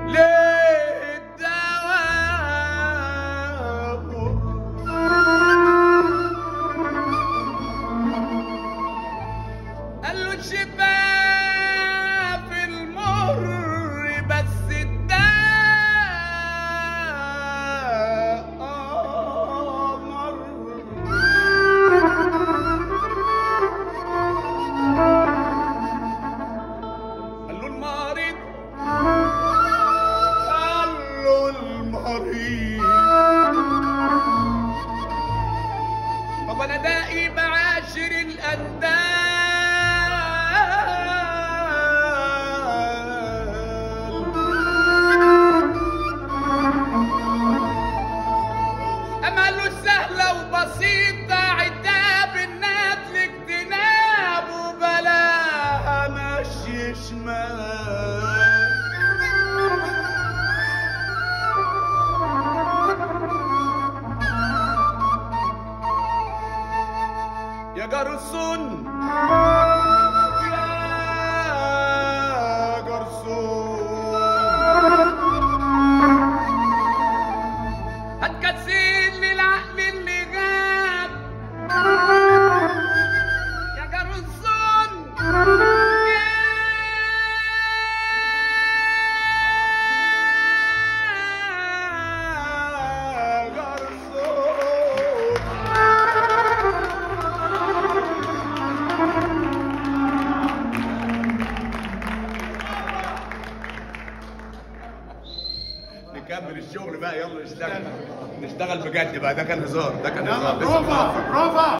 ليه الدواء قال له الشفاء في المر بس الداء مر. قال له المريض طب انا دائي بعاشر الاندال. اما قال له سهله وبسيطه عتاب الناس لاجتناب وبلاها مشي شمال. يا جرسون يا جرسون هتكسين للعقل اللي غاب. يا جرسون نكمل الشغل بقى. يلا نشتغل بجد بقى. ده كان هزار، ده كان هزار. بروفا بروفا.